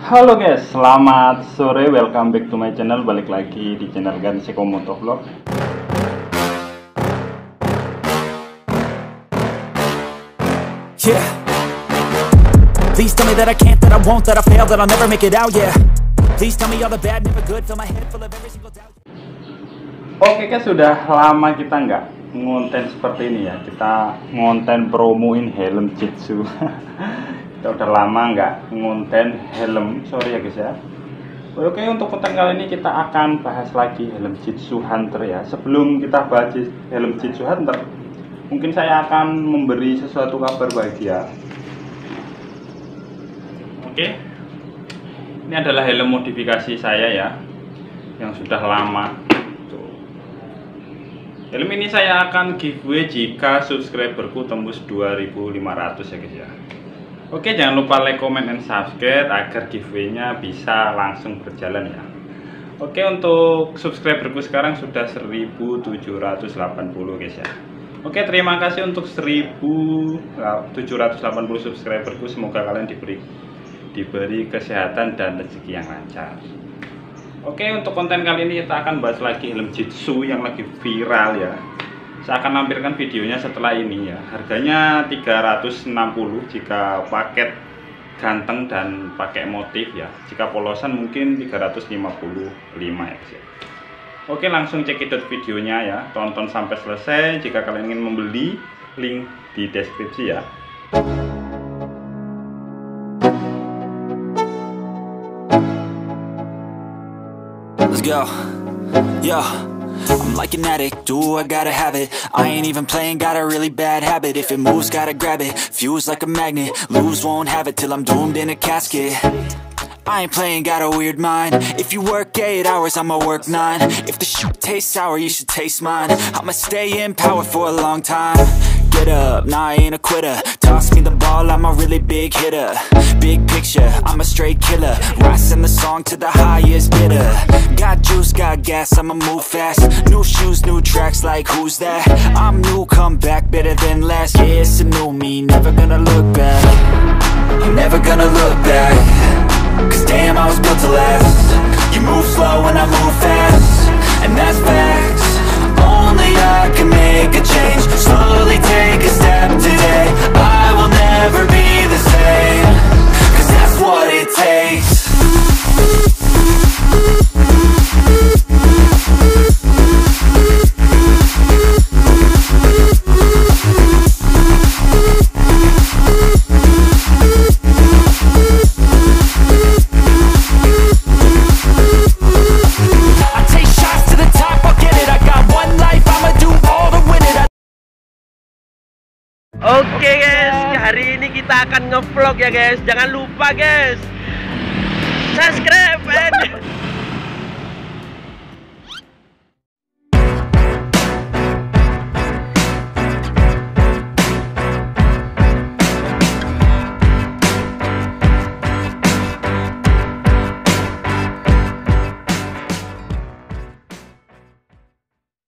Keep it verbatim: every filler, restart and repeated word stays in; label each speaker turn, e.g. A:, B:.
A: Halo guys, selamat sore, welcome back to my channel. Balik lagi di channel Ganseko Motovlog.
B: Yeah. Please tell me that I can't, that I won't, that I fail, that I'll never make it out, yeah. Please tell me all the bad, never good, fill my head full of every single doubt.
A: Oke guys, sudah lama kita nggak ngonten seperti ini ya. Kita ngonten promoin helm Jitsu. Kita udah lama nggak ngonten helm, sorry ya guys ya. Oke, untuk konten kali ini kita akan bahas lagi helm Jitsu Hunter ya. Sebelum kita bahas helm Jitsu Hunter, mungkin saya akan memberi sesuatu kabar bahagia. Oke, ini adalah helm modifikasi saya ya, yang sudah lama. Tuh. Helm ini saya akan giveaway jika subscriberku tembus dua ribu lima ratus ya guys ya. Oke, jangan lupa like, comment, and subscribe agar giveaway-nya bisa langsung berjalan ya. Oke, untuk subscriberku sekarang sudah seribu tujuh ratus delapan puluh guys ya. Oke, terima kasih untuk seribu tujuh ratus delapan puluh subscriberku. Semoga kalian diberi diberi kesehatan dan rezeki yang lancar. Oke, untuk konten kali ini kita akan bahas lagi helm Jitsu yang lagi viral ya. Saya akan lampirkan videonya setelah ini ya. Harganya tiga ratus enam puluh jika paket ganteng dan pakai motif ya. Jika polosan mungkin tiga ratus lima puluh lima ya guys ya. Oke, langsung cekidot videonya ya. Tonton sampai selesai. Jika kalian ingin membeli, link di deskripsi ya.
B: Let's go. Yeah. I'm like an addict, do I gotta have it. I ain't even playing, got a really bad habit. If it moves, gotta grab it, fuse like a magnet. Lose, won't have it till I'm doomed in a casket. I ain't playing, got a weird mind. If you work eight hours, I'ma work nine. If the shoot tastes sour, you should taste mine. I'ma stay in power for a long time. Get up, nah, I ain't a quitter. Toss me the ball, I'm a really big hitter. Big picture, I'm a straight killer. Rising the song to the highest bidder. Got juice, got gas, I'ma move fast. New shoes, new tracks, like who's that? I'm new, come back, better than last. Yeah, it's a new me, never gonna look back. I'm never gonna look back. Cause damn, I was built to last. You move slow and I move fast, and that's facts. Only I can make a change. Slowly take a step today. I will never be the same. Cause that's what it takes.
C: Oke guys, hari ini kita akan ngevlog ya guys. Jangan lupa guys, subscribe and